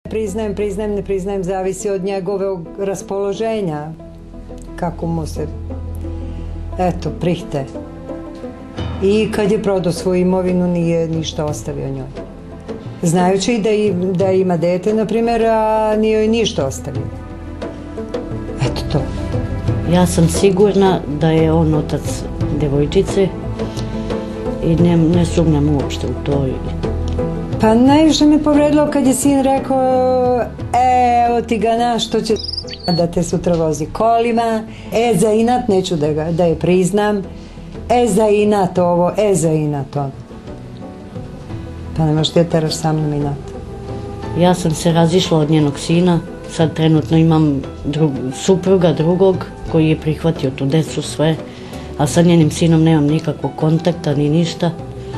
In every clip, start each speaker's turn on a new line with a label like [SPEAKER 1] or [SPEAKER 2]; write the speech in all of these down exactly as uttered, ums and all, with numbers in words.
[SPEAKER 1] Priznajem, priznajem, ne priznajem, zavisi od njegovog raspoloženja. Kako mu se, eto, prihte. I kad je prodao svoju imovinu, nije ništa ostavio njoj. Znajući da, i, da ima dete, na primjer, a nije joj ništa ostavio. Eto to.
[SPEAKER 2] Ja sam sigurna da je on otac devojčice i ne, ne sumnjam uopšte u to.
[SPEAKER 1] Pa najviše me povredilo kad je sin rekao, e, evo ti ga naš, što će da te sutra vozi kolima, e, za inat neću da, ga, da je priznam, e, za inat ovo, e, za inat ono. Pa ne možeš ti da teraš sa mnom inat.
[SPEAKER 2] Ja sam se razišla od njenog sina, sad trenutno imam drug, supruga drugog koji je prihvatio tu decu sve, a sa njenim sinom nemam nikakvog kontakta ni ništa.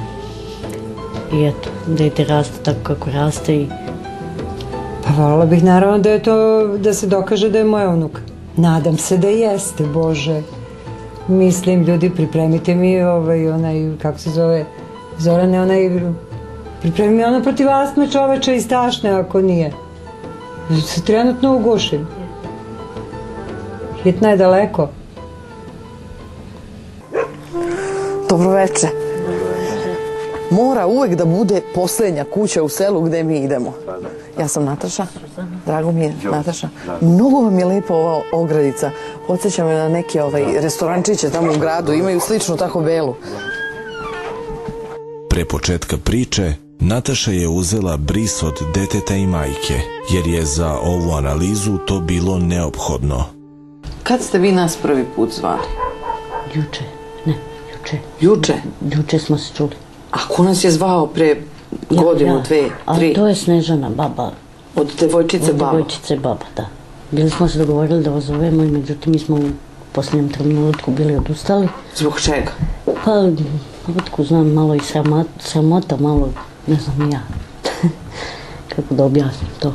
[SPEAKER 2] I eto, dete raste tako kako raste i...
[SPEAKER 1] Pa voljela bih naravno da je to, da se dokaže da je moja unuka. Nadam se da jeste, Bože. Mislim, ljudi, pripremite mi ovaj, onaj, kako se zove, Zorane, onaj, pripremi mi ono protiv astme čoveče iz tašne, ako nije. Se trenutno ugušim. Hitna je daleko.
[SPEAKER 3] Dobroveče. Mora uvek da bude posljednja kuća u selu gde mi idemo. Ja sam Nataša. Drago mi je, Nataša. Mnogo vam je lijepa ova ogradica. Podsjeća me na neke ovaj, restorančiće tamo u gradu. Imaju sličnu tako belu.
[SPEAKER 4] Pre početka priče, Nataša je uzela bris od deteta i majke, jer je za ovu analizu to bilo neophodno.
[SPEAKER 3] Kad ste vi nas prvi put zvali?
[SPEAKER 2] Juče, ne, juče.
[SPEAKER 3] Juče?
[SPEAKER 2] Juče smo se čuli.
[SPEAKER 3] A ko nas je zvao pre godinu,
[SPEAKER 2] ja,
[SPEAKER 3] dve, tri?
[SPEAKER 2] Ali to je Snežana, baba.
[SPEAKER 3] Od devojčice baba?
[SPEAKER 2] Od devojčice baba, da. Bili smo se dogovorili da vas zovemo i međutim mi smo u posljednjem trenutku bili odustali.
[SPEAKER 3] Zbog čega?
[SPEAKER 2] Pa, otko znam, malo i sramota, sramota malo, ne znam i ja. Kako da objasnim to.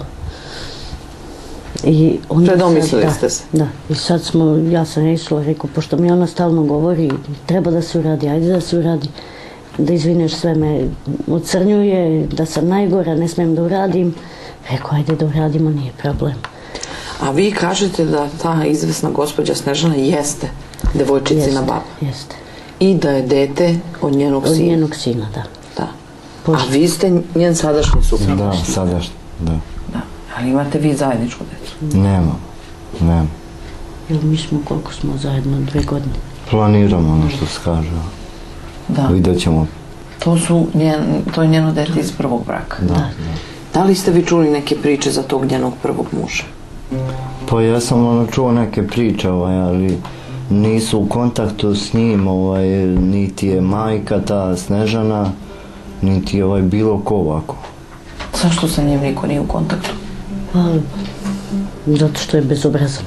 [SPEAKER 2] I
[SPEAKER 3] predomislili ste se?
[SPEAKER 2] Da, i sad smo, ja sam išla, rekao, pošto mi ona stalno govori, treba da se uradi, ajde da se uradi, da izvineš, sve me ocrnjuje, da sam najgora, ne smijem da uradim. Rekao, ajde da uradimo, nije problem.
[SPEAKER 3] A vi kažete da ta izvesna gospođa Snežana jeste devojčicina baba?
[SPEAKER 2] Jeste.
[SPEAKER 3] I da je dete od njenog sina?
[SPEAKER 2] Od njenog sina, da.
[SPEAKER 3] Da. A vi ste njen sadašnji suprug?
[SPEAKER 5] Da, sadašnji, da.
[SPEAKER 3] Da. Ali imate vi zajedničku decu?
[SPEAKER 5] Nemam, nemam.
[SPEAKER 2] Jer mi smo, koliko smo zajedno, dve godine?
[SPEAKER 5] Planiramo ono što se kaže.
[SPEAKER 3] Da.
[SPEAKER 5] Vidjet ćemo.
[SPEAKER 3] To su njen, to je njeno dete iz prvog braka?
[SPEAKER 5] Da, da.
[SPEAKER 3] Da li ste vi čuli neke priče za tog njenog prvog muža?
[SPEAKER 5] Pa ja sam ono čuo neke priče, ovaj, ali nisu u kontaktu s njim, ovaj, niti je majka ta Snežana, niti je ovaj bilo ko ovako.
[SPEAKER 3] Zašto sa njim niko nije u kontaktu?
[SPEAKER 2] Pa, zato što je bezobrazan.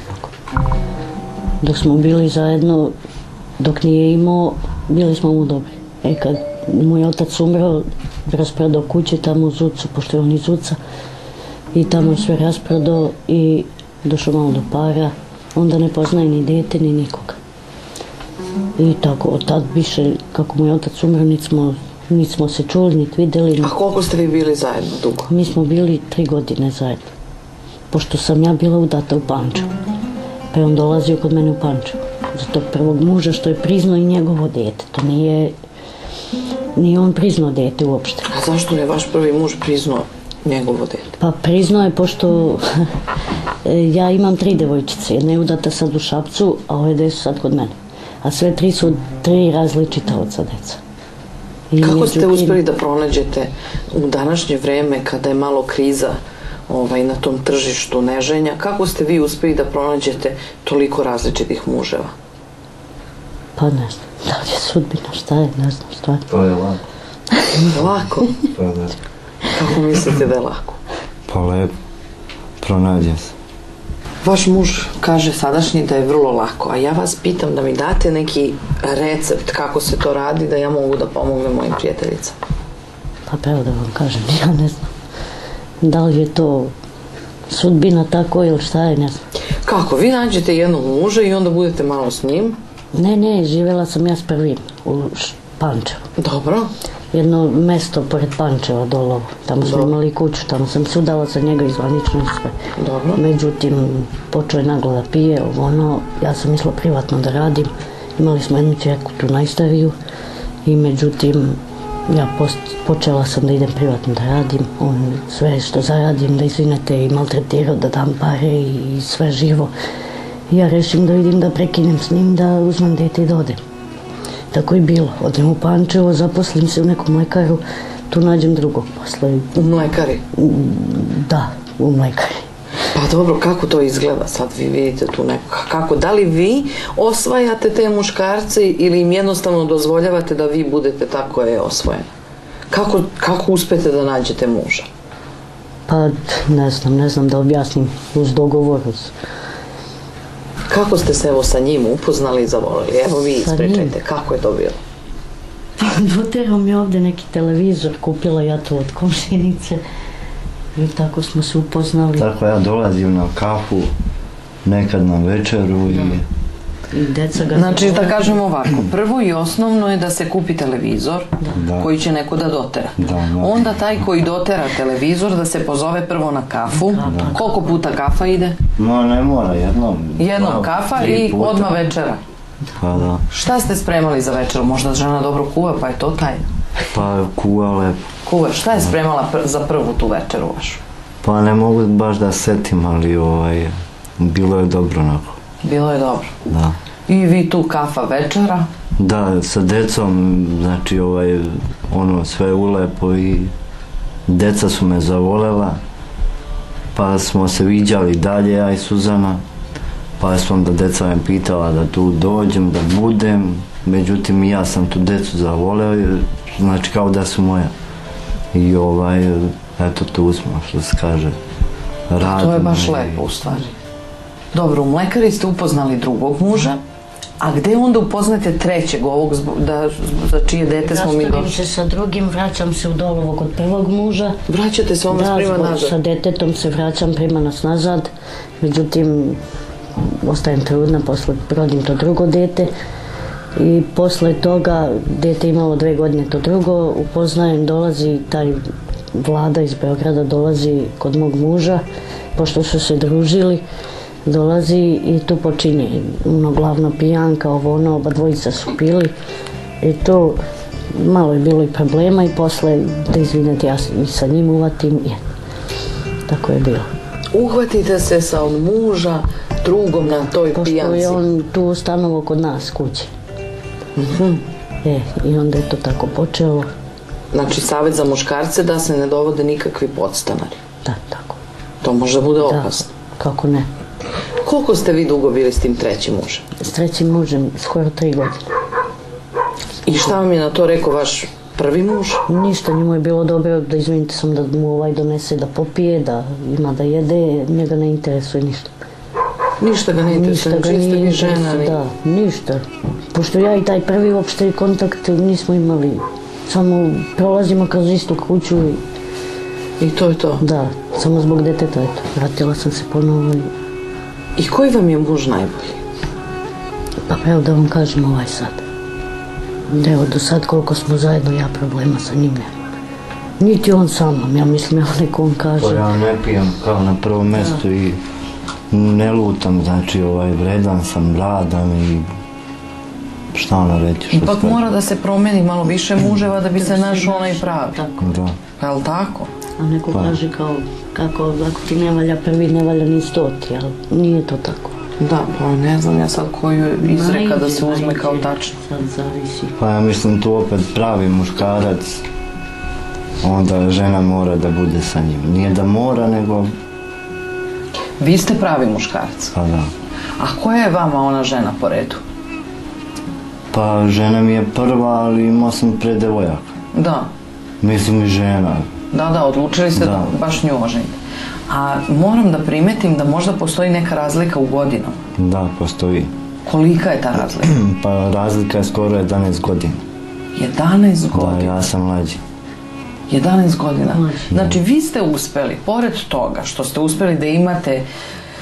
[SPEAKER 2] Dok smo bili zajedno, dok nije imao, bili smo mu dobri. E kad moj otac umro, rasprodao kuće tamo u Zucu, pošto je on iz Zuca, i tamo sve rasprodao i došao malo do para, onda ne poznaje ni dete, ni nikoga. I tako, od tad više, kako moj otac umro, niti smo, niti smo se čuli, niti videli.
[SPEAKER 3] A koliko ste vi bili zajedno dugo?
[SPEAKER 2] Mi smo bili tri godine zajedno, pošto sam ja bila udata u Pančevu. Pa je on dolazio kod mene u Pančevu. Za tog prvog muža što je priznao i njegovo dete. To nije, nije on priznao dete uopšte.
[SPEAKER 3] A zašto je vaš prvi muž priznao njegovo dete?
[SPEAKER 2] Pa priznao je pošto ja imam tri devojčice. Jedna je udata sad u Šapcu, a ove dve su sad kod mene. A sve tri su tri različita oca deca. I
[SPEAKER 3] kako ste uspjeli da pronađete u današnje vreme kada je malo kriza ovaj, na tom tržištu neženja, kako ste vi uspjeli da pronađete toliko različitih muževa?
[SPEAKER 2] Pa ne znam, da li je sudbina, šta je, ne znam stvarno.
[SPEAKER 5] To je lako.
[SPEAKER 3] Lako?
[SPEAKER 5] Pa da.
[SPEAKER 3] Kako mislite da je lako?
[SPEAKER 5] Pa lepo, pronađe se.
[SPEAKER 3] Vaš muž kaže sadašnji da je vrlo lako, a ja vas pitam da mi date neki recept kako se to radi, da ja mogu da pomognem mojim prijateljicama.
[SPEAKER 2] Pa pravo da vam kažem, ja ne znam. Da li je to sudbina tako ili šta je, ne znam.
[SPEAKER 3] Kako? Vi nađete jednog muža i onda budete malo s njim?
[SPEAKER 2] Ne, ne, živjela sam ja s prvim u Pančevu.
[SPEAKER 3] Dobro.
[SPEAKER 2] jedno mesto pored Pančeva dolovo. Tamo smo imali kuću, tamo sam se udala za njega i zvanično i sve. Međutim, počeo je naglo da pije, ono, ja sam mislila privatno da radim. Imali smo jednu čerku, tu najstariju, i međutim, ja počela sam da idem privatno da radim. On sve što zaradim, da izvinete, i maltretirao, da dam pare i sve živo. I ja rešim da vidim da prekinem s njim, da uzmem dete i da odem. Tako je bilo. Odem u Pančevo, zaposlim se u nekom mlekaru, tu nađem drugog posla.
[SPEAKER 3] U mlekari?
[SPEAKER 2] Da, u mlekari.
[SPEAKER 3] Pa dobro, kako to izgleda sad? Vi vidite tu neko, kako, da li vi osvajate te muškarce ili im jednostavno dozvoljavate da vi budete tako je osvojeni? Kako, kako uspete da nađete muža?
[SPEAKER 2] Pa ne znam, ne znam da objasnim uz dogovor. Uz...
[SPEAKER 3] Kako ste se evo sa njim upoznali i zavolili? Evo vi ispričajte, kako je to bilo?
[SPEAKER 2] Doterao mi ovde neki televizor, kupila ja to od komšinice. I tako smo se upoznali.
[SPEAKER 5] Tako ja dolazim na kafu, nekad na večeru i...
[SPEAKER 2] I deca ga...
[SPEAKER 3] Znači, da kažem ovako, prvo i osnovno je da se kupi televizor koji će neko da dotera. Onda taj koji dotera televizor da se pozove prvo na kafu. Koliko puta kafa ide?
[SPEAKER 5] No, ne mora, jednom.
[SPEAKER 3] Jednom kafa i odmah večera.
[SPEAKER 5] Pa da.
[SPEAKER 3] Šta ste spremali za večeru? Možda žena dobro kuva, pa je to tajno.
[SPEAKER 5] Pa kuva lepo.
[SPEAKER 3] Kuva, šta je spremala za prvu tu večeru vašu?
[SPEAKER 5] Pa ne mogu baš da setim, ali ovaj, bilo je dobro onako.
[SPEAKER 3] Bilo je dobro?
[SPEAKER 5] Da.
[SPEAKER 3] I vi tu kafa večera?
[SPEAKER 5] Da, sa decom, znači ovaj, ono sve ulepo i deca su me zavolela, pa smo se viđali dalje, ja i Suzana, pa sam onda deca me pitala da tu dođem, da budem, međutim ja sam tu decu zavoleo, znači kao da su moja. I ovaj, eto tu smo, što se kaže, radimo.
[SPEAKER 3] To je baš lepo u stvari. Dobro, u mlekari ste upoznali drugog muža, a gde onda upoznate trećeg ovog za čije dete smo mi došli?
[SPEAKER 2] Rastavim se sa drugim, vraćam se u Dolovo kod prvog muža.
[SPEAKER 3] Vraćate se onda prema nazad?
[SPEAKER 2] Da, sa detetom se vraćam prema nas nazad, međutim, ostajem trudna, posle rodim to drugo dete i posle toga, dete imalo dve godine to drugo, upoznajem, dolazi taj Vlada iz Beograda, dolazi kod mog muža, pošto su se družili, dolazi i tu počinje ono glavno pijanka, ovo ono, oba dvojica su pili i tu malo je bilo i problema i posle, da izvinete, ja sa njim uvatim i tako je bilo.
[SPEAKER 3] Uhvatite se sa od muža drugom na toj pijanci?
[SPEAKER 2] Pošto je on tu stanovao kod nas kući. E, i onda je to tako počelo.
[SPEAKER 3] Znači, savjet za muškarce da se ne dovode nikakvi podstanari?
[SPEAKER 2] Da, tako.
[SPEAKER 3] To može da bude opasno?
[SPEAKER 2] Da, kako ne.
[SPEAKER 3] Koliko ste vi dugo bili s tim trećim mužem?
[SPEAKER 2] S trećim mužem, skoro tri godine.
[SPEAKER 3] I šta vam je na to rekao vaš prvi muž?
[SPEAKER 2] Ništa, njemu je bilo dobro, da izvinite sam da mu ovaj donese da popije, da ima da jede, njega ne interesuje ništa.
[SPEAKER 3] Ništa ga ne interesuje, čiste mi žena?
[SPEAKER 2] Da, ništa. Pošto ja i taj prvi uopšte kontakt nismo imali, samo prolazimo kroz istu kuću i...
[SPEAKER 3] I to je to? Da,
[SPEAKER 2] samo zbog deteta, eto, vratila sam se ponovo i...
[SPEAKER 3] I koji vam je muž najbolji?
[SPEAKER 2] Pa evo da vam kažem ovaj sad. Evo do sad koliko smo zajedno, ja problema sa njim nemam. Niti on sa mnom, ja mislim, evo neko on kaže.
[SPEAKER 5] Pa ja ne pijem kao na prvom mjestu i ne lutam, znači ovaj, vredan sam, radan i šta ono reći?
[SPEAKER 3] Ipak mora da se promeni malo više muževa da bi se našao onaj pravi.
[SPEAKER 5] Da.
[SPEAKER 3] Je li tako?
[SPEAKER 2] A neko kaže kao, kako, ako ti ne valja prvi, ne valja ni stoti, ali nije to tako.
[SPEAKER 3] Da, pa ne znam ja sad koju izreka da se uzme kao tačno.
[SPEAKER 2] Sad zavisi.
[SPEAKER 5] Pa ja mislim tu opet pravi muškarac, onda žena mora da bude sa njim. Nije da mora, nego...
[SPEAKER 3] Vi ste pravi muškarac?
[SPEAKER 5] Pa da.
[SPEAKER 3] A koja je vama ona žena po redu?
[SPEAKER 5] Pa žena mi je prva, ali imao sam pre devojaka.
[SPEAKER 3] Da.
[SPEAKER 5] Mislim i žena.
[SPEAKER 3] Da, da, odlučili ste da baš nju oženite. A moram da primetim da možda postoji neka razlika u godinama.
[SPEAKER 5] Da, postoji.
[SPEAKER 3] Kolika je ta razlika?
[SPEAKER 5] Pa razlika je skoro jedanaest godina.
[SPEAKER 3] jedanaest godina?
[SPEAKER 5] Da, ja sam mlađi.
[SPEAKER 3] jedanaest godina. Znači, vi ste uspeli, pored toga što ste uspeli da imate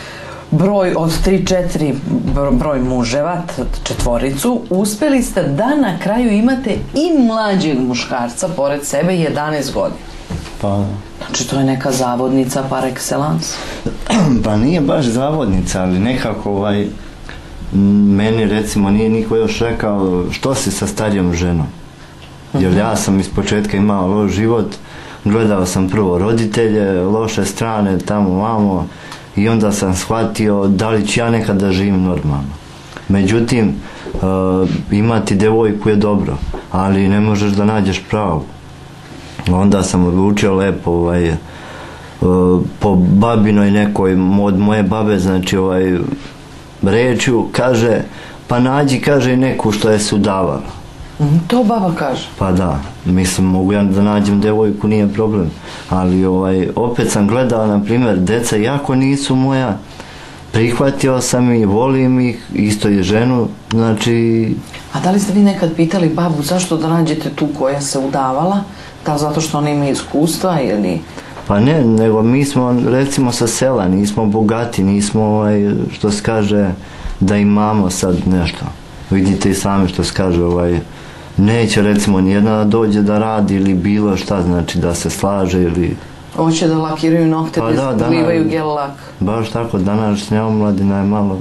[SPEAKER 3] broj od tri četiri broj muževa, četvoricu, uspeli ste da na kraju imate i mlađeg muškarca pored sebe, jedanaest godina.
[SPEAKER 5] Pa...
[SPEAKER 3] Znači to je neka zavodnica par excellence.
[SPEAKER 5] Pa nije baš zavodnica, ali nekako ovaj, meni recimo nije niko još rekao što si sa starijom ženom. Jer ja sam iz početka imao loš život, gledao sam prvo roditelje, loše strane, tamo, vamo, i onda sam shvatio da li ću ja nekad da živim normalno. Međutim, uh, imati devojku je dobro, ali ne možeš da nađeš pravu. Onda sam odlučio lepo, ovaj, uh, po babinoj nekoj, od moje babe, znači, ovaj, rečju, kaže, pa nađi, kaže, neku što je se udavala.
[SPEAKER 3] To baba kaže?
[SPEAKER 5] Pa da, mislim, mogu ja da nađem devojku, nije problem, ali ovaj, opet sam gledao, na primjer, deca jako nisu moja, prihvatio sam ih, volim ih, isto i ženu, znači...
[SPEAKER 3] A da li ste vi nekad pitali babu zašto da nađete tu koja se udavala? Da li zato što ona ima iskustva ili...
[SPEAKER 5] Pa ne, nego mi smo recimo sa sela, nismo bogati, nismo ovaj, što se kaže da imamo sad nešto. Vidite i sami što se kaže, ovaj, neće recimo nijedna da dođe da radi ili bilo šta, znači da se slaže ili...
[SPEAKER 3] Hoće da lakiraju nokte,
[SPEAKER 5] pa da,
[SPEAKER 3] da zlivaju gel lak.
[SPEAKER 5] Baš tako, današnja omladina je malo...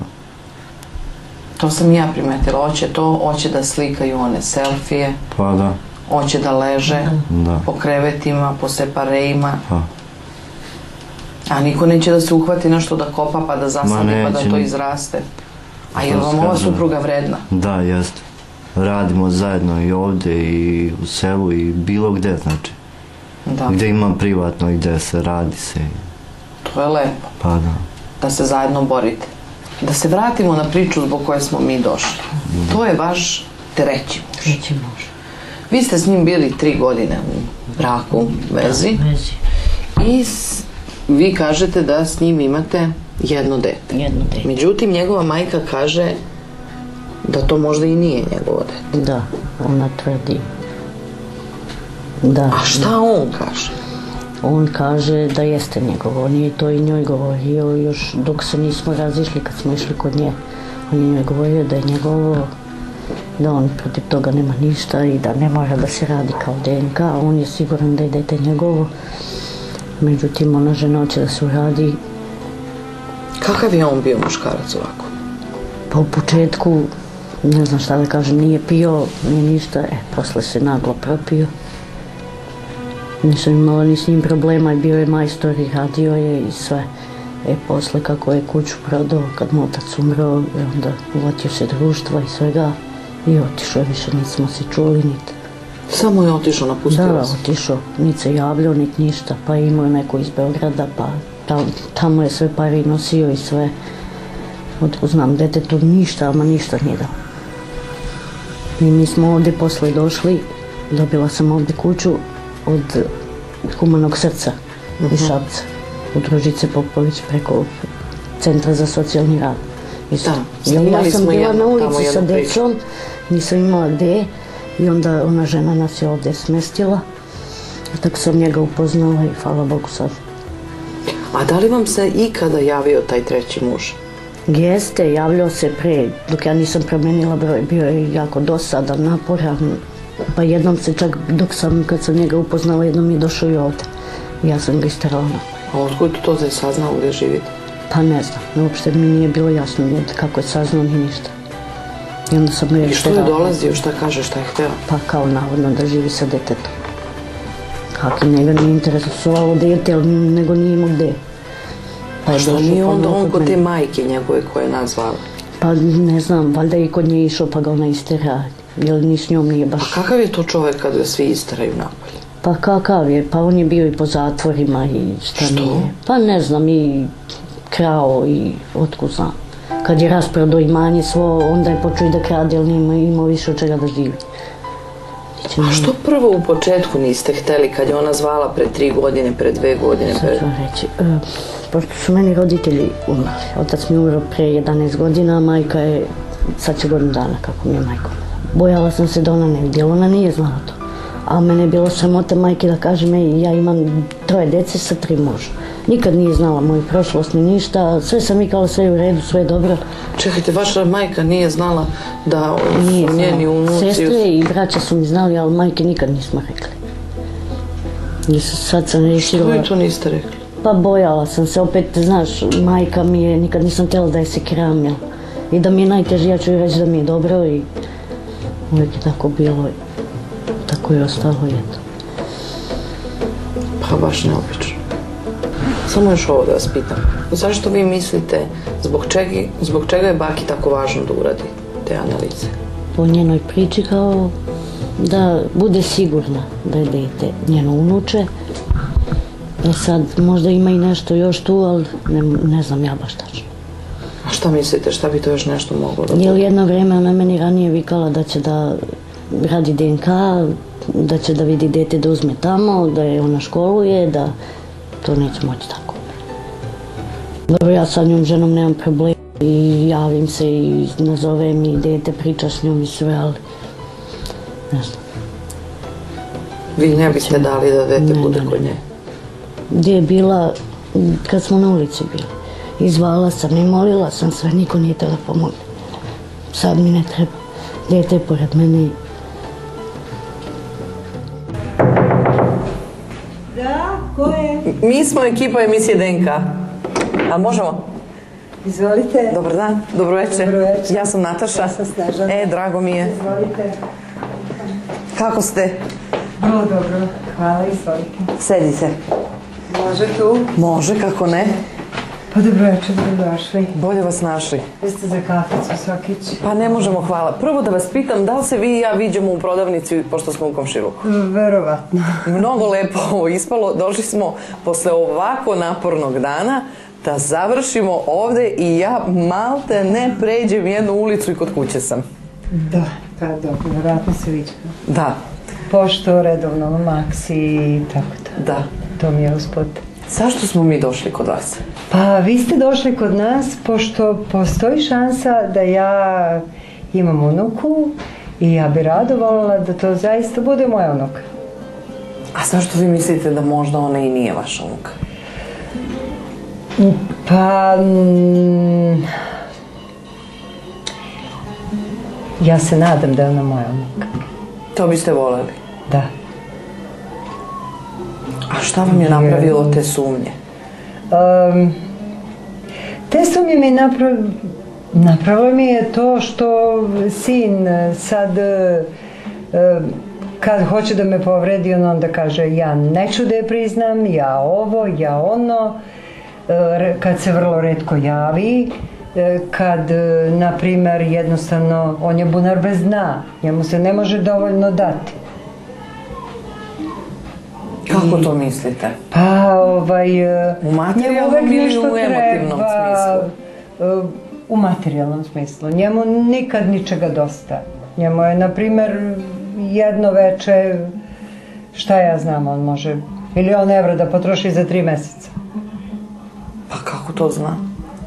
[SPEAKER 3] To sam ja primetila, hoće to, hoće da slikaju one selfije.
[SPEAKER 5] Pa da.
[SPEAKER 3] Hoće da leže
[SPEAKER 5] da.
[SPEAKER 3] Po krevetima, po separejima.
[SPEAKER 5] Pa.
[SPEAKER 3] A niko neće da se uhvati nešto da kopa pa da zasadi pa da to izraste. A je li vam ova supruga vredna?
[SPEAKER 5] Da, jeste. Radimo zajedno i ovde i u selu i bilo gde, znači.
[SPEAKER 3] Da.
[SPEAKER 5] Gde imam privatno i gde se radi se.
[SPEAKER 3] To je lepo.
[SPEAKER 5] Pa da.
[SPEAKER 3] Da se zajedno borite. Da se vratimo na priču zbog koje smo mi došli. Mm. To je vaš treći muž.
[SPEAKER 2] Treći muž.
[SPEAKER 3] Vi ste s njim bili tri godine u braku, vezi.
[SPEAKER 2] Da, vezi.
[SPEAKER 3] I s, vi kažete da s njim imate jedno dete.
[SPEAKER 2] Jedno dete.
[SPEAKER 3] Međutim, njegova majka kaže da to možda i nije njegovo dete.
[SPEAKER 2] Da, ona tvrdi. Da.
[SPEAKER 3] A šta on kaže?
[SPEAKER 2] On kaže da jeste njegovo. On je to i njoj govorio još dok se nismo razišli kad smo išli kod nje. On je njoj govorio da je njegovo, da on protiv toga nema ništa i da ne mora da se radi kao D N K. On je siguran da je dete njegovo. Međutim, ona žena hoće da se uradi.
[SPEAKER 3] Kakav je on bio muškarac ovako?
[SPEAKER 2] Pa u početku, ne znam šta da kažem, nije pio, nije ništa. E, posle se naglo propio. Nisam imala ni s njim problema, bio je majstor i radio je i sve. E, posle kako je kuću prodao, kad mu otac umro, onda uvotio se društva i svega i otišao je, više nismo se čuli niti.
[SPEAKER 3] Samo je otišao, napustio vas?
[SPEAKER 2] Da, otišao, niti se javljao, niti ništa, pa imao je neko iz Beograda, pa tam, tamo je sve pari nosio i sve. Otko znam, detetu ništa, ama ništa nije dao. I mi smo ovdje posle došli, dobila sam ovdje kuću od Humanog srca uh-huh. iz Šapca, u Družice Popović preko Centra za socijalni rad.
[SPEAKER 3] Da,
[SPEAKER 2] ja sam bila na ulici sa decom, nisam imala gdje i onda ona žena nas je ovdje smestila. Tako sam njega upoznala i hvala Bogu sad.
[SPEAKER 3] A da li vam se ikada javio taj treći muž?
[SPEAKER 2] Jeste, javljao se pre, dok ja nisam promenila broj, bio je jako dosadan, naporan. Pa jednom se čak, dok sam, kad sam njega upoznala, jednom je došao i ovdje. Ja sam ga istarala napolje.
[SPEAKER 3] A otkud to da je saznao gdje živite?
[SPEAKER 2] Pa ne znam, uopšte mi nije bilo jasno kako je saznao ni ništa. I onda sam ga
[SPEAKER 3] I što je dolazio, šta kaže, šta je hteo?
[SPEAKER 2] Pa kao navodno da živi sa detetom. Kako njega nije interesovalo dete, nego nije imao gde.
[SPEAKER 3] Pa što nije onda on kod te majke njegove koje je nazvala?
[SPEAKER 2] Pa ne znam, valjda i kod nje išao pa ga ona istera. Jer ni s njom nije baš...
[SPEAKER 3] A kakav je to čovjek kad ga svi istaraju napolje?
[SPEAKER 2] Pa kakav je, pa on je bio i po zatvorima i šta
[SPEAKER 3] što?
[SPEAKER 2] Nije. Pa ne znam, i krao i otkud znam. Kad je rasprodao imanje svo, onda je počeo i da krade, jer nije imao više od čega da živi.
[SPEAKER 3] A što prvo u početku niste hteli kad je ona zvala pre tri godine, pre dve godine?
[SPEAKER 2] Sad ću vam reći, e, pošto su meni roditelji umrli. Otac mi je umro pre jedanaest godina, a majka je, sad će godinu dana kako mi je majka umrla. Bojala sam se da ona ne vidi, ona nije znala to. A mene je bilo sramota majke da kažem, ja imam troje dece sa tri muža. Nikad nije znala moju prošlost ni ništa, sve sam vikala sve je u redu, sve je dobro.
[SPEAKER 3] Čekajte, vaša majka nije znala da
[SPEAKER 2] Nije
[SPEAKER 3] su njeni
[SPEAKER 2] znala.
[SPEAKER 3] unuci...
[SPEAKER 2] Sestre i braća su mi znali, ali majke nikad nismo rekli. I sad sam rešila...
[SPEAKER 3] Što vi to niste rekli?
[SPEAKER 2] Pa bojala sam se, opet, znaš, majka mi je, nikad nisam htjela da je se kramja. I da mi je najteže, ja ću joj reći da mi je dobro i uvijek je tako bilo i tako je ostalo, eto.
[SPEAKER 3] Pa baš neobično. Samo još ovo da vas pitam. Zašto vi mislite, zbog čega, zbog čega je baki tako važno da uradi te analize?
[SPEAKER 2] Po njenoj priči kao da bude sigurna da je dete njeno unuče. E sad, možda ima i nešto još tu, ali ne, ne znam ja baš tačno.
[SPEAKER 3] A šta mislite, šta bi to još nešto moglo da bude?
[SPEAKER 2] Jer jedno vrijeme ona je meni ranije vikala da će da radi D N K, da će da vidi dete da uzme tamo, da je ona školuje, da to neće moći tako. Dobro, ja sa njom ženom nemam problema i javim se i nazovem i dete, priča s njom i sve, ali ne znam.
[SPEAKER 3] Vi ne biste dali da dete
[SPEAKER 2] Ne,
[SPEAKER 3] bude
[SPEAKER 2] ne,
[SPEAKER 3] kod
[SPEAKER 2] ne.
[SPEAKER 3] nje?
[SPEAKER 2] Gdje je bila, kad smo na ulici bili. Izvala sam i molila sam sve, niko nije htio da pomogne. Sad mi ne treba. Dete je pored mene.
[SPEAKER 1] Da, ko je?
[SPEAKER 3] Mi smo ekipa emisije D N K. A možemo?
[SPEAKER 1] Izvolite.
[SPEAKER 3] Dobar dan, dobro večer.
[SPEAKER 1] Dobro večer.
[SPEAKER 3] Ja sam Nataša.
[SPEAKER 1] Ja sam Snežana.
[SPEAKER 3] E, drago mi je.
[SPEAKER 1] Izvolite.
[SPEAKER 3] Kako ste?
[SPEAKER 1] Vrlo dobro, hvala, izvolite.
[SPEAKER 3] Sedite.
[SPEAKER 1] Može tu?
[SPEAKER 3] Može, kako ne?
[SPEAKER 1] Pa dobro večer, dobrodošli.
[SPEAKER 3] Bolje vas našli.
[SPEAKER 1] Vi ste za kaficu, Svakić?
[SPEAKER 3] Pa ne možemo, hvala. Prvo da vas pitam, da li se vi i ja viđamo u prodavnici, pošto smo u komšiluku?
[SPEAKER 1] Verovatno.
[SPEAKER 3] Mnogo lepo ovo ispalo. Došli smo posle ovako napornog dana da završimo ovde i ja malte ne pređem jednu ulicu i kod kuće sam.
[SPEAKER 1] Da, pa dobro, vjerojatno se viđamo.
[SPEAKER 3] Da,
[SPEAKER 1] Pošto, redovno, Maxi i tako to.
[SPEAKER 3] da.
[SPEAKER 1] To mi je usput.
[SPEAKER 3] Zašto smo mi došli kod vas?
[SPEAKER 1] Pa vi ste došli kod nas pošto postoji šansa da ja imam unuku i ja bi rado voljela da to zaista bude moja unuka.
[SPEAKER 3] A zašto vi mislite da možda ona i nije vaša unuka?
[SPEAKER 1] Pa... mm, ja se nadam da je ona moja unuka.
[SPEAKER 3] To biste voljeli.
[SPEAKER 1] Da.
[SPEAKER 3] A šta vam je napravilo te sumnje?
[SPEAKER 1] Um, te sumnje mi naprav... napravilo mi je to što sin sad uh, kad hoće da me povredi, on onda kaže ja neću da je priznam, ja ovo, ja ono, uh, kad se vrlo retko javi, uh, kad, uh, na primer, jednostavno, on je bunar bez dna, njemu se ne može dovoljno dati.
[SPEAKER 3] Kako to mislite?
[SPEAKER 1] Pa, ovaj...
[SPEAKER 3] U materijalnom ili u emotivnom smislu?
[SPEAKER 1] U materijalnom smislu. Njemu nikad ničega dosta. Njemu je, na primer, jedno veče, šta ja znam, on može milion evra da potroši za tri meseca.
[SPEAKER 3] Pa kako to zna?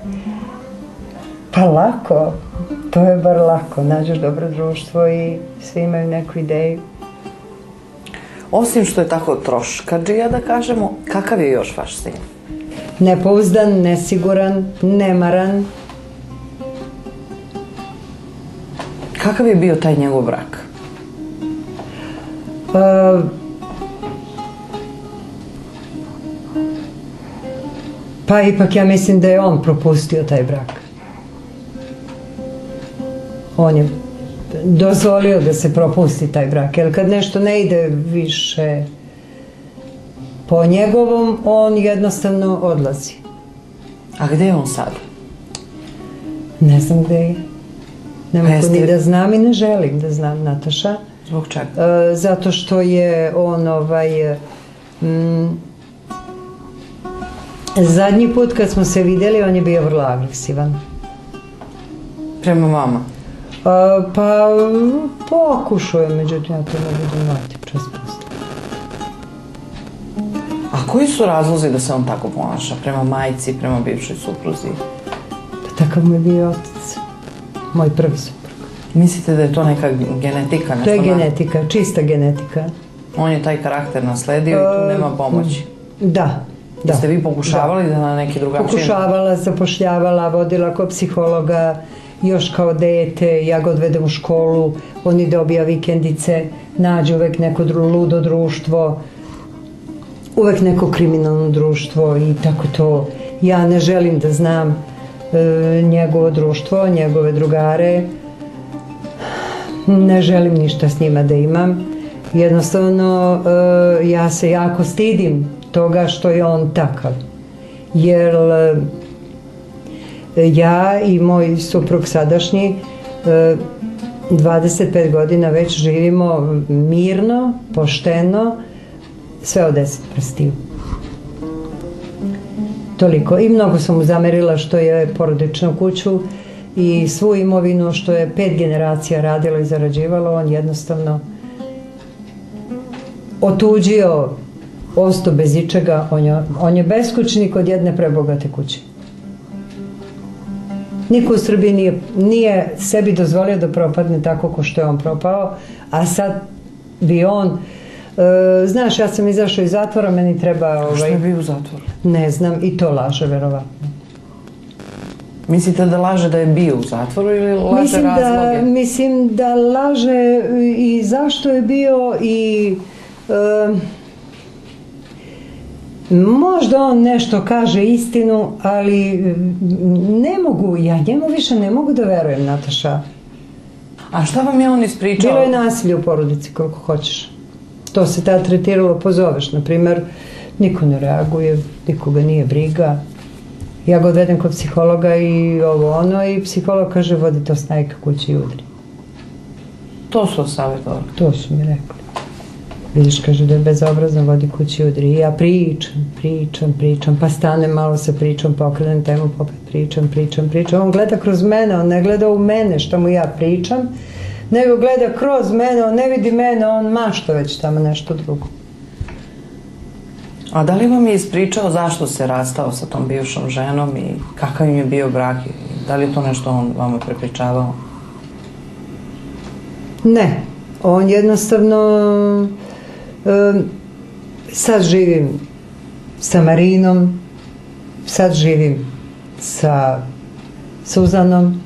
[SPEAKER 1] Pa lako. To je bar lako. Nađeš dobro društvo i svi imaju neku ideju.
[SPEAKER 3] Osim što je tako troškadžija, da kažemo, kakav je još vaš sin?
[SPEAKER 1] Nepouzdan, nesiguran, nemaran.
[SPEAKER 3] Kakav je bio taj njegov brak?
[SPEAKER 1] Pa, pa ipak ja mislim da je on propustio taj brak. On je dozvolio da se propusti taj brak, jer kad nešto ne ide više po njegovom, on jednostavno odlazi.
[SPEAKER 3] A gde je on sad?
[SPEAKER 1] Ne znam gde je. Ne mogu
[SPEAKER 3] jeste-
[SPEAKER 1] ni da znam i ne želim da znam, Nataša.
[SPEAKER 3] Zbog čega?
[SPEAKER 1] E, zato što je on ovaj... mm, zadnji put kad smo se vidjeli, on je bio vrlo agresivan.
[SPEAKER 3] Prema vama?
[SPEAKER 1] A, pa pokušao je, međutim ja to ne budem vrati čas posle.
[SPEAKER 3] A koji su razlozi da se on tako ponaša? Prema majci, prema bivšoj supruzi?
[SPEAKER 1] Pa takav mu je bio otac. Moj prvi suprug.
[SPEAKER 3] Mislite da je to neka genetika?
[SPEAKER 1] To je
[SPEAKER 3] nešto na-
[SPEAKER 1] genetika, čista genetika.
[SPEAKER 3] On je taj karakter nasledio i tu nema pomoći.
[SPEAKER 1] Da,
[SPEAKER 3] Jeste vi pokušavali da na neki drugačiji?
[SPEAKER 1] Pokušavala, zapošljavala, vodila kod psihologa, još kao dete, ja ga odvedem u školu, on ide obija vikendice, nađe uvek neko ludo društvo, uvek neko kriminalno društvo i tako to. Ja ne želim da znam e, njegovo društvo, njegove drugare, ne želim ništa s njima da imam. Jednostavno, e, ja se jako stidim toga što je on takav. Jer e, ja i moj suprug sadašnji e, dvadeset pet godina već živimo mirno, pošteno, sve od deset prstiju. Toliko. I mnogo sam mu zamerila što je porodičnu kuću i svu imovinu što je pet generacija radilo i zarađivalo, on jednostavno otuđio, ostao bez ičega, on je, on je beskućnik od jedne prebogate kuće. Niko u Srbiji nije, nije sebi dozvolio da propadne tako ko što je on propao, a sad bi on, e, znaš, ja sam izašao iz zatvora, meni treba... Ovaj,
[SPEAKER 3] što je bio u zatvoru?
[SPEAKER 1] Ne znam, i to laže, verovatno.
[SPEAKER 3] Mislite da laže da je bio u zatvoru ili laže
[SPEAKER 1] mislim
[SPEAKER 3] razloge?
[SPEAKER 1] Da, mislim da laže i zašto je bio i... E, možda on nešto kaže istinu, ali ne mogu, ja njemu više ne mogu da verujem, Nataša.
[SPEAKER 3] A šta vam je on ispričao?
[SPEAKER 1] Bilo je nasilje u porodici, koliko hoćeš. To se tada tretiralo, pozoveš, na primer, niko ne reaguje, nikoga nije briga. Ja ga odvedem kod psihologa i ovo ono, i psiholog kaže, vodi to snajka kući i udri.
[SPEAKER 3] To su savjetovali?
[SPEAKER 1] To su mi rekli. Vidiš, kaže da je bezobrazno, vodi kući i udri. I ja pričam, pričam, pričam, pa stanem malo sa pričom, pa okrenem temu, pa opet pričam, pričam, pričam. On gleda kroz mene, on ne gleda u mene što mu ja pričam, nego gleda kroz mene, on ne vidi mene, on mašta već tamo nešto drugo.
[SPEAKER 3] A da li vam je ispričao zašto se rastao sa tom bivšom ženom i kakav im je bio brak? Da li je to nešto on vama prepričavao?
[SPEAKER 1] Ne, on jednostavno... Um, sad živim sa Marinom, sad živim sa Suzanom.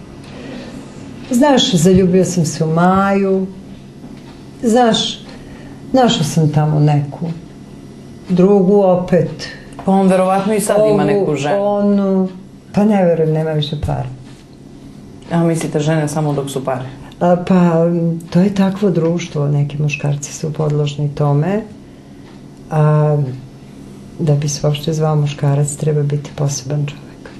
[SPEAKER 1] Znaš, zaljubio sam se u Maju. Znaš, našao sam tamo neku drugu opet.
[SPEAKER 3] Pa on verovatno i sad
[SPEAKER 1] ovu,
[SPEAKER 3] ima neku ženu.
[SPEAKER 1] Onu, pa ne verujem, nema više para.
[SPEAKER 3] A mislite žene samo dok su pare?
[SPEAKER 1] A, pa, to je takvo društvo, neki muškarci su podložni tome, a da bi se uopšte zvao muškarac treba biti poseban čovjek.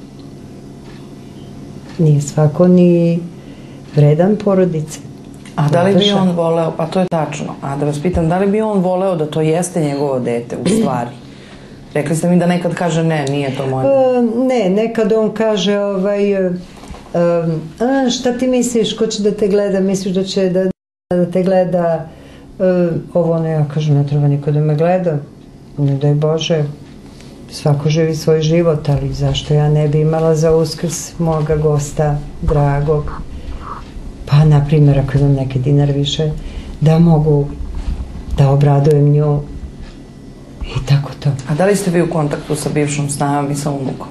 [SPEAKER 1] Nije svako ni vredan porodice.
[SPEAKER 3] A da li bi on voleo, pa to je tačno, a da vas pitam, da li bi on voleo da to jeste njegovo dete u stvari? Rekli ste mi da nekad kaže ne, nije to moje.
[SPEAKER 1] A, ne, nekad on kaže ovaj... Um, a, šta ti misliš, ko će da te gleda, misliš da će da, da te gleda uh, ovo ono, ja kažem, ne treba niko da me gleda, ne daj Bože, svako živi svoj život, ali zašto ja ne bi imala za Uskrs moga gosta dragog, pa na primjer ako imam neki dinar više, da mogu da obradujem nju i tako to.
[SPEAKER 3] A da li ste vi u kontaktu sa bivšom snagom i sa unukom?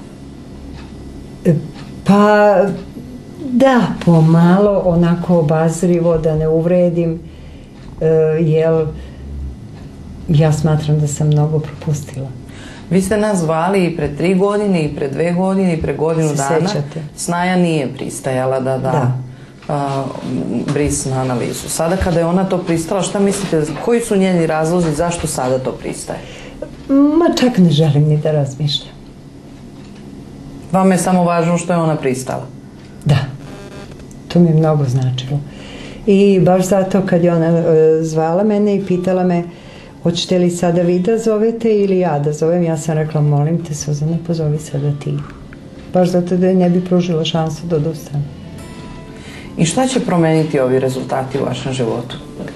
[SPEAKER 1] Pa da, pomalo, onako obazrivo, da ne uvredim, e, jer ja smatram da sam mnogo propustila.
[SPEAKER 3] Vi ste nas zvali i pre tri godine, i pre dve godine, i pre godinu dana. Snaja nije pristajala da da, da. Uh, bris na analizu. Sada kada je ona to pristala, šta mislite, koji su njeni razlozi, zašto sada to pristaje?
[SPEAKER 1] Ma čak ne želim ni da razmišljam.
[SPEAKER 3] Vama je samo važno što je ona pristala?
[SPEAKER 1] Da, to mi je mnogo značilo. I baš zato kad je ona uh, zvala mene i pitala me hoćete li sada vi da zovete ili ja da zovem, ja sam rekla molim te Suzana, pozovi sada ti. Baš zato da ne bi pružila šansu da odustane.
[SPEAKER 3] I šta će promeniti ovi rezultati u vašem životu?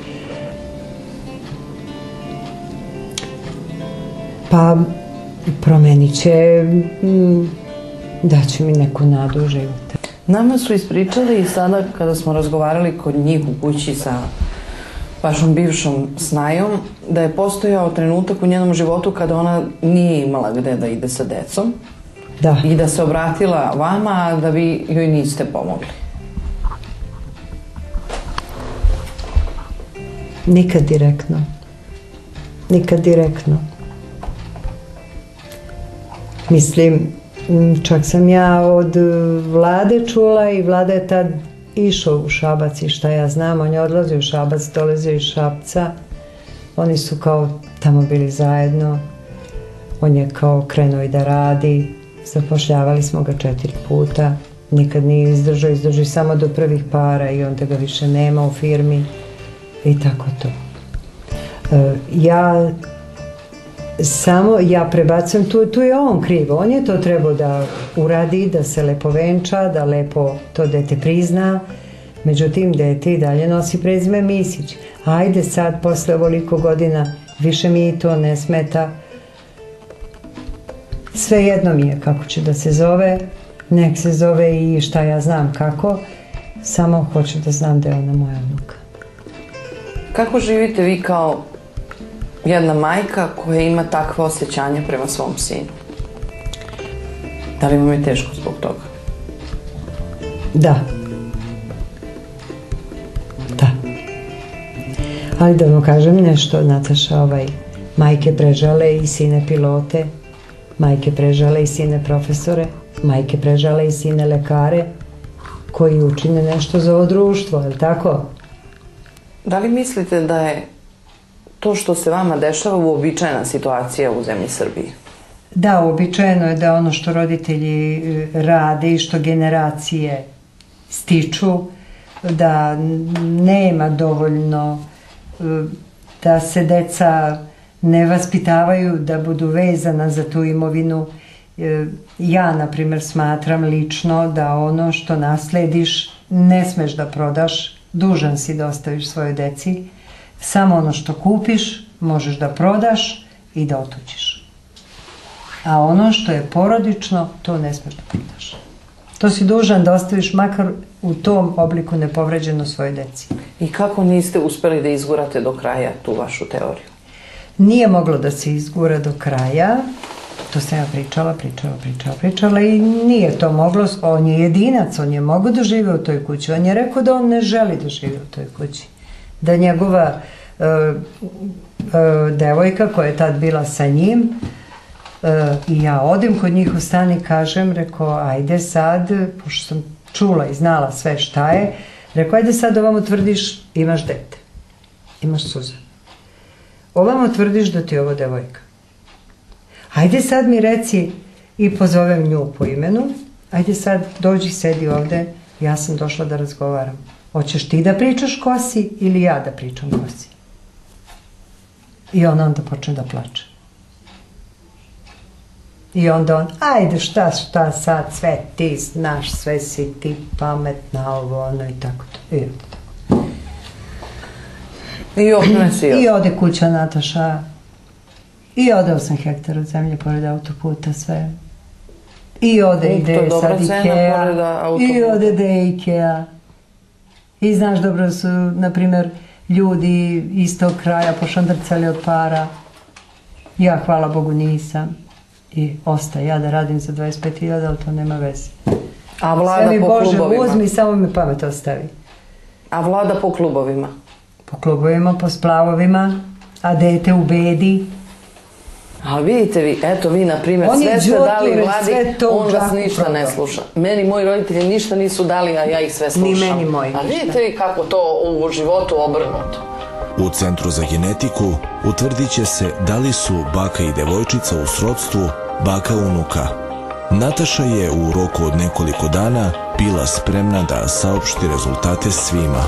[SPEAKER 1] Pa promenit će, mm, daće mi neku nadu u životu.
[SPEAKER 3] Nama su ispričali i sada kada smo razgovarali kod njih u kući sa vašom bivšom snajom da je postojao trenutak u njenom životu kada ona nije imala gde da ide sa decom i da se obratila vama, a da vi joj niste pomogli.
[SPEAKER 1] Nikad direktno. Nikad direktno. Mislim, čak sam ja od Vlade čula i Vlada je tad išao u Šabac i šta ja znam, on je odlazio u Šabac, dolazio iz Šapca. Oni su kao tamo bili zajedno. On je kao krenuo i da radi. Zapošljavali smo ga četiri puta. Nikad nije izdržao, izdržao samo do prvih para i onda ga više nema u firmi. I tako to. Ja samo, ja prebacujem, tu je on krivo. On je to trebao da uradi, da se lepo venča, da lepo to dete prizna. Međutim, dete i dalje nosi prezime Misić. Ajde sad, posle ovoliko godina, više mi i to ne smeta. Sve jedno mi je kako će da se zove. Nek se zove i šta ja znam kako. Samo hoću da znam da je ona moja unuka.
[SPEAKER 3] Kako živite vi kao jedna majka koja ima takve osjećanja prema svom sinu? Da li vam je teško zbog toga?
[SPEAKER 1] Da. Da. Ali da vam kažem nešto, Nataša, ovaj, majke prežale i sine pilote, majke prežale i sine profesore, majke prežale i sine lekare, koji učine nešto za ovo društvo, je li tako?
[SPEAKER 3] Da li mislite da je to što se vama dešava uobičajena situacija u zemlji Srbiji?
[SPEAKER 1] Da, uobičajeno je da ono što roditelji rade i što generacije stiču, da nema dovoljno, da se deca ne vaspitavaju da budu vezana za tu imovinu. Ja, na primjer, smatram lično da ono što naslediš ne smeš da prodaš, dužan si da ostaviš svojoj deci. Samo ono što kupiš možeš da prodaš i da otuđiš. A ono što je porodično, to ne smeš da prodaš. To si dužan da ostaviš makar u tom obliku nepovređeno svojoj deci.
[SPEAKER 3] I kako niste uspeli da izgurate do kraja tu vašu teoriju?
[SPEAKER 1] Nije moglo da se izgura do kraja. To sam ja pričala, pričala, pričala, pričala i nije to moglo. On je jedinac, on je mogao da žive u toj kući. On je rekao da on ne želi da žive u toj kući. Da njegova devojka koja je tad bila sa njim i ja odem kod njih u stan i kažem, rekao, ajde sad, pošto sam čula i znala sve šta je, rekao, ajde sad ovamo tvrdiš, imaš dete, imaš suze. Ovamo tvrdiš da ti je ovo devojka. Ajde sad mi reci, i pozovem nju po imenu, ajde sad dođi, sedi ovde, ja sam došla da razgovaram. Hoćeš ti da pričaš ko si ili ja da pričam ko si? I ona onda počne da plače. I onda on, ajde šta, šta sad, sve ti znaš, sve si ti pametna, ovo, ono i tako to. I onda tako.
[SPEAKER 3] I okne si još.
[SPEAKER 1] I ode kuća Nataša. I ode osam hektara zemlje pored autoputa, sve. I ode ide sad Ikea. I ode ide Ikea. I znaš dobro su, na primjer, ljudi iz tog kraja pošandrcali od para. Ja, hvala Bogu, nisam. I ostaje ja da radim za dvadeset pet hiljada, ali to nema veze.
[SPEAKER 3] A vlada po klubovima?
[SPEAKER 1] Sve mi Bože uzmi, samo mi pamet ostavi.
[SPEAKER 3] A vlada po klubovima?
[SPEAKER 1] Po klubovima, po splavovima, a dete u bedi.
[SPEAKER 3] Ali vidite vi, eto vi, na primjer, sve ste dali vladi, on vas ništa ne sluša. Meni moji roditelji ništa nisu dali, a ja ih sve slušam.
[SPEAKER 1] Ni meni moji ništa.
[SPEAKER 3] A vidite vi kako to u životu obrnuto.
[SPEAKER 4] U Centru za genetiku utvrdit će se da li su baka i devojčica u srodstvu baka unuka. Nataša je u roku od nekoliko dana bila spremna da saopšti rezultate svima.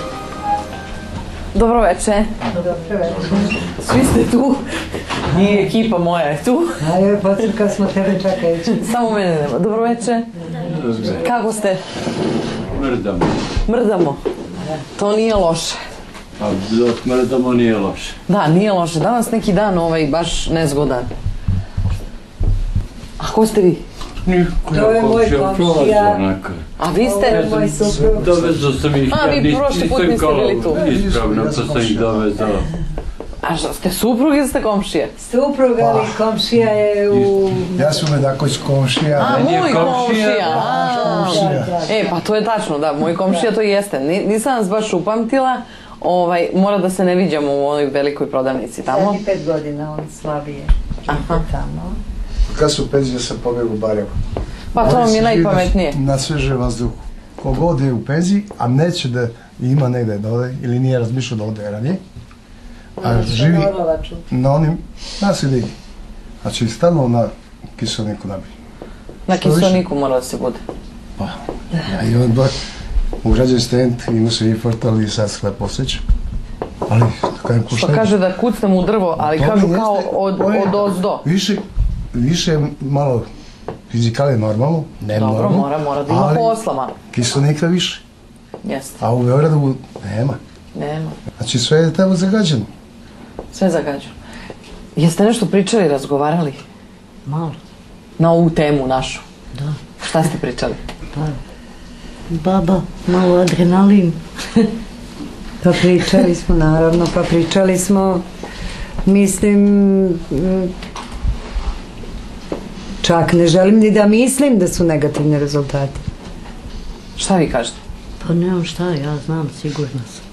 [SPEAKER 3] Dobro večer.
[SPEAKER 1] Dobro večer.
[SPEAKER 3] Svi ste tu. Nije ekipa moja je tu.
[SPEAKER 1] Ajde, pocrkao smo tebe čakajući.
[SPEAKER 3] Samo mene nema. Dobro večer. Kako ste?
[SPEAKER 6] Mrdamo.
[SPEAKER 3] Mrdamo? To nije loše.
[SPEAKER 6] Pa dok mrdamo nije loše.
[SPEAKER 3] Da, nije loše. Danas neki dan ovaj baš nezgodan. A ko ste vi?
[SPEAKER 1] To je moj komšija.
[SPEAKER 3] A vi ste...
[SPEAKER 1] Moj suprug.
[SPEAKER 6] Dovezao sam ih,
[SPEAKER 3] A, vi prošli put niste bili tu.
[SPEAKER 6] Ispravno, pa sam ih dovezao.
[SPEAKER 3] A što, ste suprug ili ste komšije?
[SPEAKER 1] Suprug, ali komšija je u...
[SPEAKER 7] Ja sam Medaković komšija.
[SPEAKER 3] A,
[SPEAKER 6] Meni je
[SPEAKER 3] moj
[SPEAKER 6] komšija.
[SPEAKER 3] komšija. a.
[SPEAKER 7] Komšija.
[SPEAKER 3] E, pa to je tačno, da, moj komšija to jeste. Ni- Nisam vas baš upamtila, ovaj, mora da se ne viđamo u ovoj velikoj prodavnici tamo.
[SPEAKER 1] Sad i pet godina, on slabije.
[SPEAKER 3] Aha.
[SPEAKER 1] Tamo.
[SPEAKER 7] Kad su penzije sam pobjeg u Barajevo.
[SPEAKER 3] Pa to vam je najpametnije.
[SPEAKER 7] Na sveže vazduhu. Kogod je u penziji, a neće da ima negde da ode, ili nije razmišljao da ode ranije, a živi na onim naselji. Znači, stalno na kiselniku nabij.
[SPEAKER 3] Na kiselniku mora da se bude.
[SPEAKER 7] Pa, ja i on bar ugrađen stent, imao se i portal i sad sklep osjeća. Ali, kada je
[SPEAKER 3] Što
[SPEAKER 7] pošteno...
[SPEAKER 3] kaže da kucnem u drvo, ali
[SPEAKER 7] To
[SPEAKER 3] kažu
[SPEAKER 7] mi
[SPEAKER 3] kao
[SPEAKER 7] jeste-
[SPEAKER 3] od,
[SPEAKER 7] to je
[SPEAKER 3] od ozdo.
[SPEAKER 7] Više, više malo fizikale normalno, ne
[SPEAKER 3] Dobro,
[SPEAKER 7] normalno.
[SPEAKER 3] mora, mora da ima
[SPEAKER 7] ali
[SPEAKER 3] posla malo.
[SPEAKER 7] kiselnika više.
[SPEAKER 3] Jeste,
[SPEAKER 7] A u Beogradu nema.
[SPEAKER 3] nema.
[SPEAKER 7] Znači sve je tamo zagađeno.
[SPEAKER 3] Sve zagađano. Jeste nešto pričali, razgovarali
[SPEAKER 2] Malo,
[SPEAKER 3] na ovu temu našu?
[SPEAKER 2] da.
[SPEAKER 3] Šta ste pričali?
[SPEAKER 2] Pa, baba, malo adrenalin.
[SPEAKER 1] Pa pričali smo, naravno, pa pričali smo, mislim, m, čak ne želim ni da mislim da su negativni rezultati.
[SPEAKER 3] Šta vi kažete?
[SPEAKER 2] Pa nemam šta, ja znam, sigurna sam.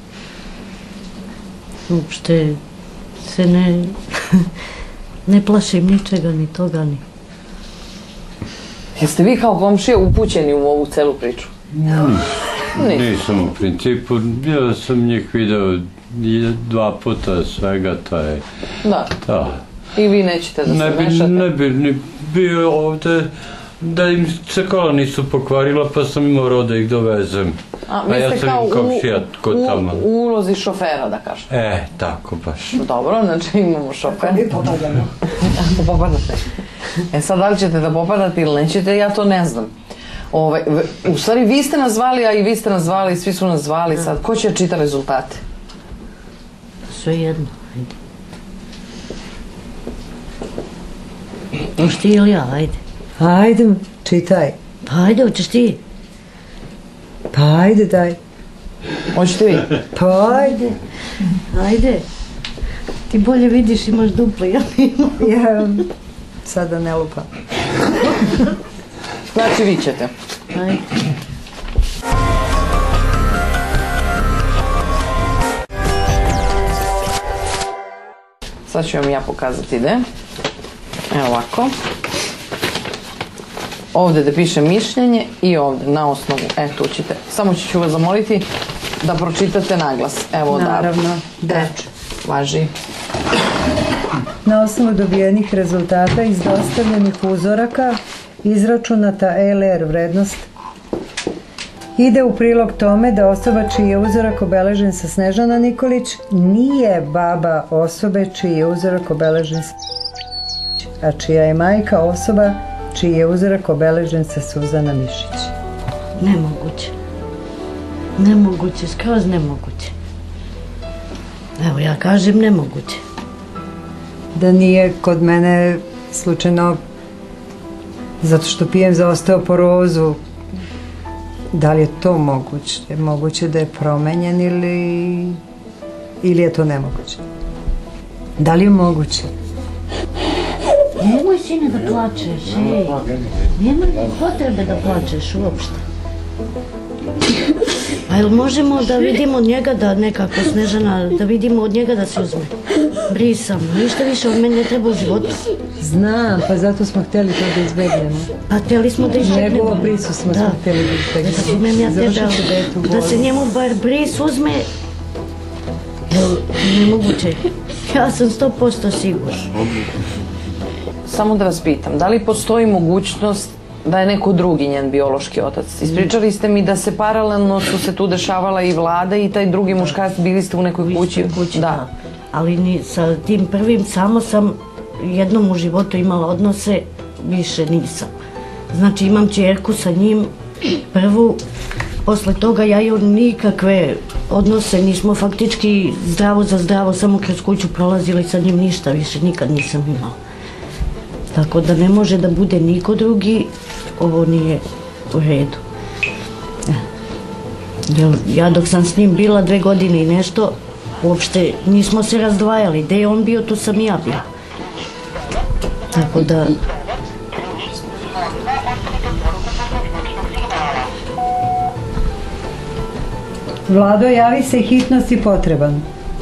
[SPEAKER 2] Uopšte se ne, ne plašim ničega, ni toga, ni...
[SPEAKER 3] Jeste vi kao komšije upućeni u ovu celu priču? Niste.
[SPEAKER 6] Nisam u principu, ja sam njih video i dva puta svega, to je,
[SPEAKER 3] Da.
[SPEAKER 6] da.
[SPEAKER 3] I vi nećete da se
[SPEAKER 6] Ne bi,
[SPEAKER 3] mešate?
[SPEAKER 6] ne bi ni bio ovde da im se kola nisu pokvarila, pa sam morao da ih dovezem.
[SPEAKER 3] A, vi
[SPEAKER 6] ja
[SPEAKER 3] ste
[SPEAKER 6] sam
[SPEAKER 3] kao
[SPEAKER 6] im komšija
[SPEAKER 3] u,
[SPEAKER 6] kod tamo.
[SPEAKER 3] u, u ulozi šofera, da kažem.
[SPEAKER 6] E, tako baš.
[SPEAKER 3] Dobro, znači imamo šofera. Ako popadate. E sad, da li ćete da popadate ili nećete, ja to ne znam. Ovaj, v- u stvari, vi ste nas zvali, a i vi ste nas zvali, svi su nas zvali. Sad, ko će da čita rezultate?
[SPEAKER 2] Sve jedno, ajde. Hoćeš ti ili ja, ajde.
[SPEAKER 1] Ajde, čitaj.
[SPEAKER 2] Pa ajde, hoćeš ti.
[SPEAKER 1] Pa ajde, daj.
[SPEAKER 3] Hoćete vi?
[SPEAKER 1] Pa ajde.
[SPEAKER 2] Ajde. Ti bolje vidiš, imaš duple, ja imam.
[SPEAKER 1] Ja sada ne lupam.
[SPEAKER 3] Znači, vi ćete.
[SPEAKER 2] Ajde.
[SPEAKER 3] Sad ću vam ja pokazati ide. Evo ovako. Ovdje da piše mišljenje i ovdje na osnovu. E, tu ćete. Samo ću vas zamoliti da pročitate naglas. Evo odavde.
[SPEAKER 1] Naravno, da.
[SPEAKER 3] E, važi.
[SPEAKER 1] Na osnovu dobijenih rezultata iz dostavljenih uzoraka izračunata L R vrednost ide u prilog tome da osoba čiji je uzorak obeležen sa Snežana Nikolić nije baba osobe čiji je uzorak obeležen sa a čija je majka osoba čiji je uzorak obeležen sa Suzana Mišić.
[SPEAKER 2] Nemoguće. Nemoguće, skroz nemoguće. Evo, ja kažem nemoguće.
[SPEAKER 1] Da nije kod mene slučajno zato što pijem za osteoporozu. Da li je to moguće? Je moguće da je promenjen ili ili je to nemoguće? Da li je moguće?
[SPEAKER 2] Nemoj, sine, da plačeš, ej. Nema potrebe da plačeš uopšte. A jel možemo da vidimo od njega da nekako, Snežana, da vidimo od njega da se uzme? Brisam, ništa više od mene ne treba u životu.
[SPEAKER 1] Znam, pa zato smo htjeli to da izbegnemo.
[SPEAKER 2] Pa htjeli smo da izbegnemo.
[SPEAKER 1] Njegovo prisustvo smo
[SPEAKER 2] Da.
[SPEAKER 1] htjeli da izbegnemo.
[SPEAKER 2] Razumem ja tebe,
[SPEAKER 1] Završit će detu
[SPEAKER 2] da
[SPEAKER 1] bolest.
[SPEAKER 2] se njemu bar bris uzme, jel nemoguće. Ja sam sto posto sigurna.
[SPEAKER 3] Samo da vas pitam, da li postoji mogućnost da je neko drugi njen biološki otac? Ispričali ste mi da se paralelno su se tu dešavala i Vlada i taj drugi muškarac, bili ste u nekoj kući.
[SPEAKER 2] kući, da. Ali ni sa tim prvim samo sam jednom u životu imala odnose, više nisam. Znači imam ćerku sa njim, prvu, posle toga ja i on nikakve odnose, nismo faktički zdravo za zdravo, samo kroz kuću prolazili sa njim, ništa više, nikad nisam imala. Tako da ne može da bude niko drugi, ovo nije u redu. Ja dok sam s njim bila dve godine i nešto, uopšte nismo se razdvajali. Gde je on bio, tu sam i ja bila. Tako da...
[SPEAKER 1] Vlado, javi se, hitno si potreban.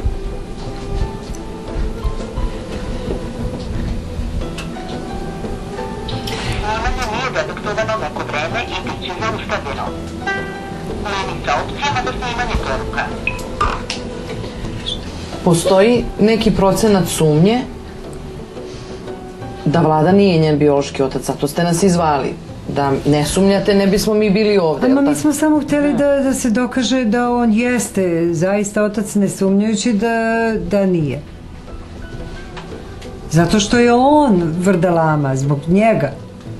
[SPEAKER 8] Snimanje nije deduktovano neko vreme i bit će zaustavljeno. Menica opcijama za snimanje poruka.
[SPEAKER 3] Postoji neki procenat sumnje da Vlada nije njen biološki otac, zato ste nas izvali. Da ne sumnjate, ne bismo mi bili ovde.
[SPEAKER 1] Ama mi smo samo hteli da, da se dokaže da on jeste zaista otac, ne sumnjajući da, da nije. Zato što je on vrdalama, zbog njega.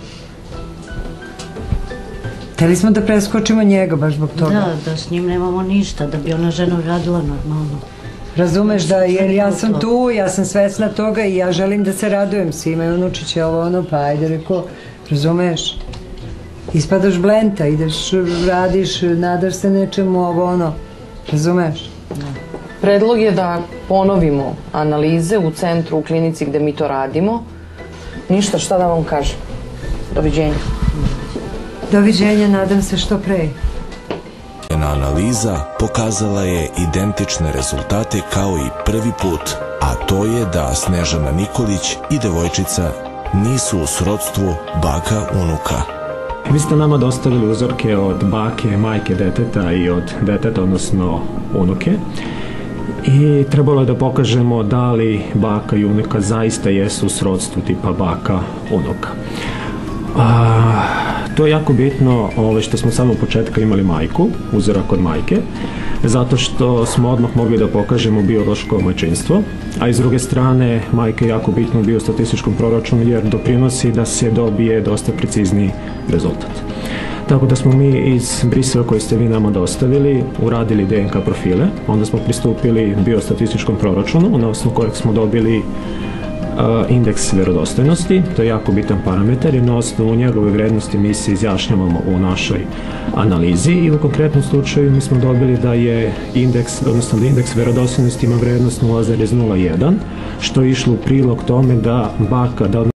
[SPEAKER 1] Hteli smo da preskočimo njega baš zbog toga.
[SPEAKER 2] Da, da s njim nemamo ništa, da bi ona žena radila normalno.
[SPEAKER 1] Razumeš da, jer ja sam tu, ja sam svesna toga i ja želim da se radujem svima i unučiće ovo ono, pa ajde reko, razumeš? Ispadaš blenta, ideš, radiš, nadaš se nečemu, ovo ono, razumeš?
[SPEAKER 3] Predlog je da ponovimo analize u centru, u klinici gde mi to radimo. Ništa, šta da vam kažem. Doviđenja.
[SPEAKER 1] Doviđenja, nadam se što pre.
[SPEAKER 4] Analiza pokazala je identične rezultate kao i prvi put, a to je da Snežana Nikolić i devojčica nisu u srodstvu baka-unuka.
[SPEAKER 9] Vi ste nama dostavili uzorke od bake, majke deteta i od deteta, odnosno unuke. I trebalo je da pokažemo da li baka i unuka zaista jesu u srodstvu tipa baka-unuka. A, to je jako bitno ove, što smo samo u početka imali majku, uzorak od majke, zato što smo odmah mogli da pokažemo biološko majčinstvo, a iz druge strane majka je jako bitno u biostatističkom proračunu jer doprinosi da se dobije dosta precizniji rezultat. Tako da smo mi iz briseva koji ste vi nama dostavili uradili D N K profile, onda smo pristupili biostatističkom proračunu na osnovu kojeg smo dobili indeks verodostojnosti, to je jako bitan parametar jer na osnovu njegove vrednosti mi se izjašnjavamo u našoj analizi i u konkretnom slučaju mi smo dobili da je indeks, odnosno da indeks verodostojnosti ima vrednost nula zarez nula jedan, što je išlo u prilog tome da baka, da